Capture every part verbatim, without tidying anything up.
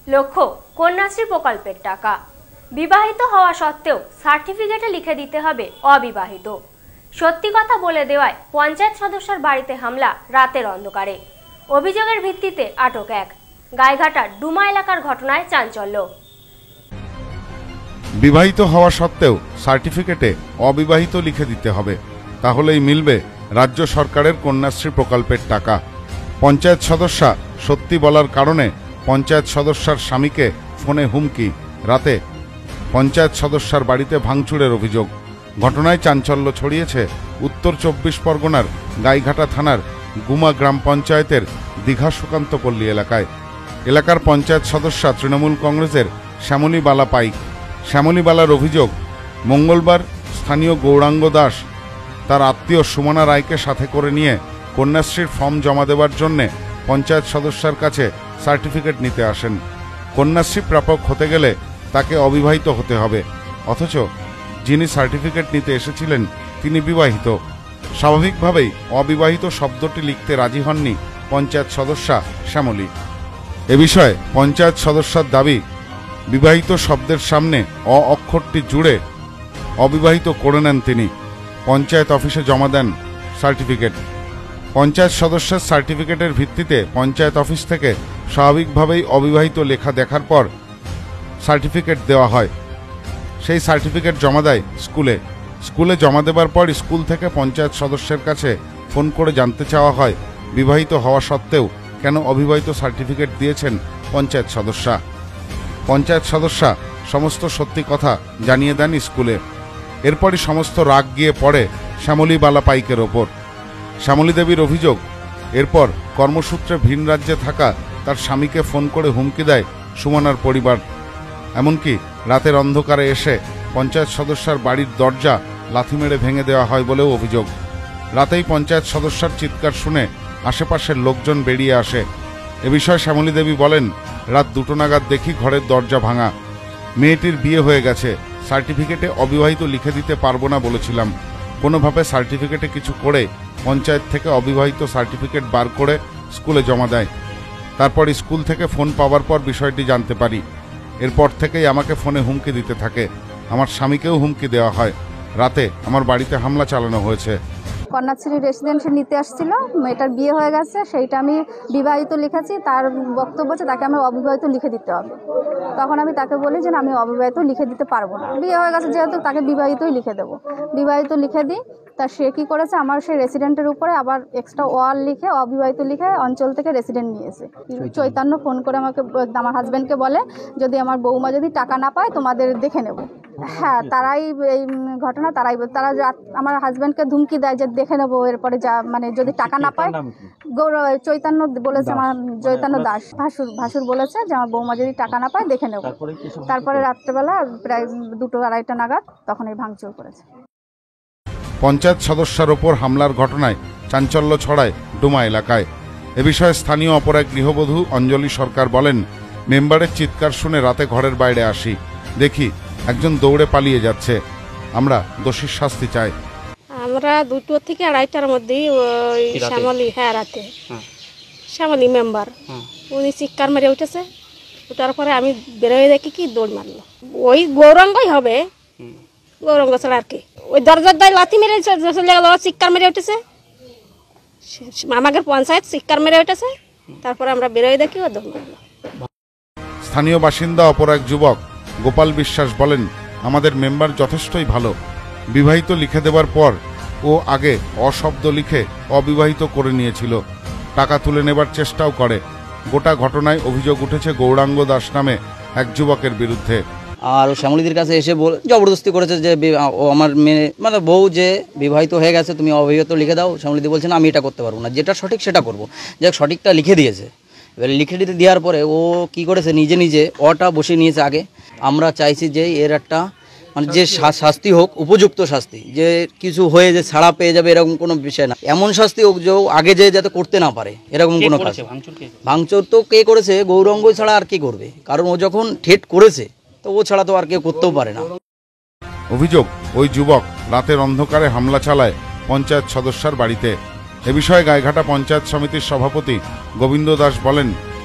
লক্ষ্য কন্যাশ্রী প্রকল্পের টাকা। বিবাহিত হওয়া সত্ত্বেও সার্টিফিকেটে লিখে দিতে হবে অবিবাহিত। সত্যি কথা বলে দেওয়ায় পঞ্চায়েত সদস্যের বাড়িতে হামলা রাতের অন্ধকারে। অভিযোগের ভিত্তিতে আটক এক। গাইঘাটার ডুমা এলাকার ঘটনায় চাঞ্চল্য। বিবাহিত হওয়া সত্ত্বেও সার্টিফিকেটে অবিবাহিত লিখে দিতে হবে, তাহলেই মিলবে রাজ্য সরকারের কন্যাশ্রী প্রকল্পের টাকা। পঞ্চায়েত সদস্যা সত্যি বলার কারণে পঞ্চায়েত সদস্যার স্বামীকে ফোনে হুমকি। রাতে পঞ্চায়েত সদস্যার বাড়িতে ভাঙচুরের অভিযোগ। ঘটনায় চাঞ্চল্য ছড়িয়েছে উত্তর চব্বিশ পরগনার গাইঘাটা থানার গুমা গ্রাম পঞ্চায়েতের দীঘা সুকান্তপল্লী এলাকায়। এলাকার পঞ্চায়েত সদস্যা তৃণমূল কংগ্রেসের শ্যামলী বালা পাইক। শ্যামলী বালার অভিযোগ, মঙ্গলবার স্থানীয় গৌরাঙ্গ দাস তার আত্মীয় সুমনা রায়কে সাথে করে নিয়ে কন্যাশ্রীর ফর্ম জমা দেওয়ার জন্যে পঞ্চায়েত সদস্যার কাছে সার্টিফিকেট নিতে আসেন। কন্যাশ্রী প্রাপক হতে গেলে তাকে অবিবাহিত হতে হবে, অথচ যিনি সার্টিফিকেট নিতে এসেছিলেন তিনি বিবাহিত। স্বাভাবিকভাবেই অবিবাহিত শব্দটি লিখতে রাজি হননি পঞ্চায়েত সদস্যা শ্যামলী। এ বিষয়ে পঞ্চায়েত সদস্যার দাবি, বিবাহিত শব্দের সামনে অ অক্ষরটি জুড়ে অবিবাহিত করে নেন তিনি। পঞ্চায়েত অফিসে জমা দেন সার্টিফিকেট। পঞ্চায়েত সদস্যের সার্টিফিকেটের ভিত্তিতে পঞ্চায়েত অফিস থেকে স্বাভাবিকভাবেই অবিবাহিত লেখা দেখার পর সার্টিফিকেট দেওয়া হয়। সেই সার্টিফিকেট জমা দেয় স্কুলে। স্কুলে জমা দেবার পর স্কুল থেকে পঞ্চায়েত সদস্যের কাছে ফোন করে জানতে চাওয়া হয় বিবাহিত হওয়া সত্ত্বেও কেন অবিবাহিত সার্টিফিকেট দিয়েছেন পঞ্চায়েত সদস্যা। পঞ্চায়েত সদস্যা সমস্ত সত্যি কথা জানিয়ে দেন স্কুলে। এরপরই সমস্ত রাগ গিয়ে পড়ে শ্যামলী বালা পাইকের ওপর। শ্যামলী দেবীর অভিযোগ, এরপর কর্মসূত্রে ভিন রাজ্যে থাকা তার স্বামীকে ফোন করে হুমকি দেয় সুমনার পরিবার। এমনকি রাতের অন্ধকারে এসে পঞ্চায়েত সদস্যার বাড়ির দরজা লাথি মেরে ভেঙে দেওয়া হয় বলেও অভিযোগ। রাতেই পঞ্চায়েত সদস্যার চিৎকার শুনে আশেপাশের লোকজন বেরিয়ে আসে। এ বিষয়ে শ্যামলী দেবী বলেন, রাত দুটো নাগাদ দেখি ঘরের দরজা ভাঙা। মেয়েটির বিয়ে হয়ে গেছে, সার্টিফিকেটে অবিবাহিত লিখে দিতে পারবো না বলেছিলাম। কোনোভাবে সার্টিফিকেটে কিছু করে পঞ্চায়েত থেকে অবিবাহিত সার্টিফিকেট বার করে স্কুলে জমা দেয়। তারপর স্কুল থেকে ফোন পাওয়ার পর বিষয়টি জানতে পারি। এরপর থেকেই আমাকে ফোনে হুমকি দিতে থাকে। আমার স্বামীকেও হুমকি দেওয়া হয়। রাতে আমার বাড়িতে হামলা চালানো হয়েছে। কন্যাশ্রী রেসিডেন্সি নিতে আসছিল, মেয়েটার বিয়ে হয়ে গেছে, সেইটা আমি বিবাহিত লিখেছি। তার বক্তব্য হচ্ছে তাকে আমার অবিবাহিত লিখে দিতে হবে। তখন আমি তাকে বলি যে আমি অবিবাহিত লিখে দিতে পারবো না, বিয়ে হয়ে গেছে যেহেতু তাকে বিবাহিতই লিখে দেবো। বিবাহিত লিখে দিই, তা সে কী করেছে, আমার সেই রেসিডেন্টের উপরে আবার এক্সট্রা ওয়াল লিখে অবিবাহিত লিখে অঞ্চল থেকে রেসিডেন্ট নিয়েছে। চৈতন্য ফোন করে আমাকে, আমার হাজব্যান্ডকে বলে, যদি আমার বৌমা যদি টাকা না পায় তোমাদের দেখে নেব। হ্যাঁ, তারাই এই ঘটনা তারাই তারা আমার হাজব্যান্ডকে ধুমকি দেয় যে দেখে নেবো, এরপরে যা মানে যদি টাকা না পায়। গৌর চৈতন্য বলেছে, আমার চৈতন্য দাস ভাসুর ভাসুর বলেছে যে আমার বৌমা যদি টাকা না পায় দেখে নেব। তারপরে রাত্রেবেলা প্রায় দুটো আড়াইটা নাগাদ তখন এই ভাঙচুর করেছে। পঞ্চায়েত সদস্যার ওপর হামলার ঘটনায় চাঞ্চল্য ছড়ায় ডুমা এলাকায়। এ বিষয়ে স্থানীয় অপর এক গৃহবধূ অঞ্জলি সরকার বলেন, মেম্বারের চিৎকার শুনে রাতে ঘরের বাইরে আসি, দেখি একজন দৌড়ে পালিয়ে যাচ্ছে। আমরা দোষীর শাস্তি চাই। আমরা দুটো থেকে আড়াইটার মধ্যেই ওই শ্যামলী, হ্যাঁ রাতে শ্যামলী মেম্বার উনি চিৎকার মেরে উঠেছে। ওঠার পরে আমি বেরোয় দেখি কি দৌড় মারলো। ওই গৌরাঙ্গই হবে, গৌরাঙ্গ ছাড়া আর কি। ওই দরজার দায় লাথি মেরে চলে গেল, চিৎকার মেরে উঠেছে। আমাদের পঞ্চায়েত চিৎকার মেরে উঠেছে। তারপরে আমরা বেরোয় দেখি ও দৌড় মারলো। স্থানীয় বাসিন্দা অপর এক যুবক গোপাল বিশ্বাস বলেন, আমাদের মেম্বার যথেষ্টই ভালো। বিবাহিত লিখে দেওয়ার পর ও আগে অশব্দ লিখে অবিবাহিত করে নিয়েছিল। টাকা তুলে নেবার চেষ্টাও করে। গোটা ঘটনায় অভিযোগ উঠেছে গৌরাঙ্গ দাস নামে এক যুবকের বিরুদ্ধে। আর শ্যামলীদের কাছে এসে বল জবরদস্তি করেছে যে ও আমার মেয়ে মানে বউ যে বিবাহিত হয়ে গেছে, তুমি অবিবাহিত লিখে দাও। শ্যামলীদি বলছে না, আমি এটা করতে পারবো না, যেটা সঠিক সেটা করবো। যে সঠিকটা লিখে দিয়েছে। এবার লিখে দিতে দেওয়ার পরে ও কি করেছে, নিজে নিজে অটা বসিয়ে নিয়েছে আগে। আমরা চাইছি যে এর একটা মানে যে শাস্তি হোক, উপযুক্ত শাস্তি, যে কিছু হয়ে যে ছাড়া পেয়ে যাবে এরকম কোনো বিষয় না। এমন শাস্তি হোক যে আগে যে যাতে করতে না পারে এরকম কোনো কাজ। ভাঙচুর তো কে করেছে, গৌরাঙ্গ ছাড়া আর কি করবে? কারণ ও যখন ঠেট করেছে তো ও ছাড়া তো আর কেউ করতেও পারে না। অভিযোগ, ওই যুবক রাতের অন্ধকারে হামলা চালায় পঞ্চায়েত সদস্যার বাড়িতে। এ বিষয়ে গাইঘাটা পঞ্চায়েত সমিতির সভাপতি গোবিন্দ দাস বলেন,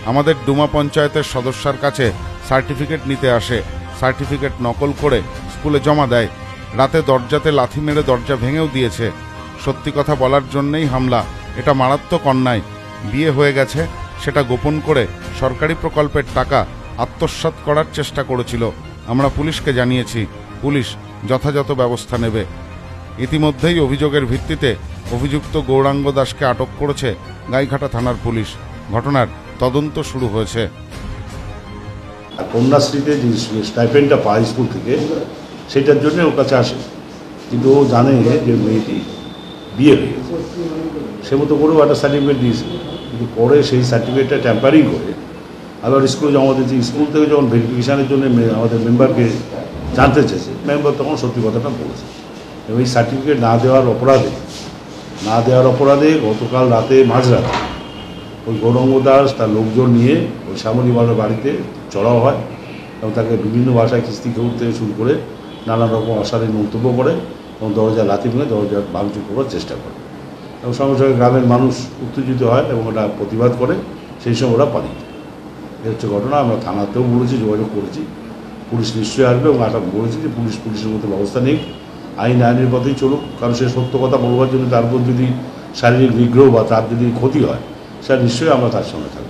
আমাদের ডুমা পঞ্চায়েতের সদস্যার কাছে সার্টিফিকেট নিতে আসে, সার্টিফিকেট নকল করে স্কুলে জমা দেয়। রাতে দরজাতে লাথি মেরে দরজা ভেঙেও দিয়েছে। সত্যি কথা বলার জন্যই হামলা। এটা মারাত্মক অন্যায়। বিয়ে হয়ে গেছে, সেটা গোপন করে সরকারি প্রকল্পের টাকা আত্মসাৎ করার চেষ্টা করেছিল। আমরা পুলিশকে জানিয়েছি, পুলিশ যথাযথ ব্যবস্থা নেবে। ইতিমধ্যেই অভিযোগের ভিত্তিতে অভিযুক্ত গৌরাঙ্গ দাসকে আটক করেছে গাইঘাটা থানার পুলিশ। ঘটনার তদন্ত শুরু হয়েছে। কন্যাশ্রীতে যে স্টাইপেন্ডটা পায় স্কুল থেকে, সেটার জন্য ওর কাছে আসে, কিন্তু ও জানে যে মেয়েটি বিয়ে হয়ে গেছে। সে মতো করেও একটা সার্টিফিকেট দিয়েছে, কিন্তু পরে সেই সার্টিফিকেটটা ট্যাম্পারিং করে আবার স্কুলে জমা দিয়েছে। স্কুল থেকে যখন ভেরিফিকেশানের জন্য আমাদের মেম্বারকে জানতে চেয়েছে, মেম্বার তখন সত্যি কথাটা বলেছে। এবং এই সার্টিফিকেট না দেওয়ার অপরাধে না দেওয়ার অপরাধে গতকাল রাতে মাঝরাতে ওই গৌরাঙ্গ দাস তার লোকজন নিয়ে ওই শ্যামলীবালার বাড়িতে চড়াও হয় এবং তাকে বিভিন্ন ভাষায় কিস্তি খেউর থেকে শুরু করে নানান রকম অশালীন মন্তব্য করে এবং দরজা লাথি ভেঙে দরজা ভাঙচুর করার চেষ্টা করে এবং সঙ্গে সঙ্গে গ্রামের মানুষ উত্তেজিত হয় এবং ওটা প্রতিবাদ করে। সেই সময় ওরা পালিয়ে যায়। এই হচ্ছে ঘটনা। আমরা থানাতেও বলেছি, যোগাযোগ করেছি, পুলিশ নিশ্চয়ই আসবে এবং আটক বলেছি যে পুলিশ পুলিশের মতো ব্যবস্থা নেই, আইন আইনের পথেই চলুক। কারণ সে সত্য কথা বলবার জন্য তার উপর যদি শারীরিক নিগ্রহ বা তার যদি ক্ষতি হয়, সেটা নিশ্চয়ই আমরা তার সঙ্গে থাকবো।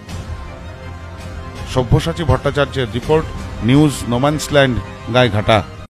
সব্যসাচী ভট্টাচার্যের রিপোর্ট, নিউজ নোম্যান্সল্যান্ড, গাইঘাটা।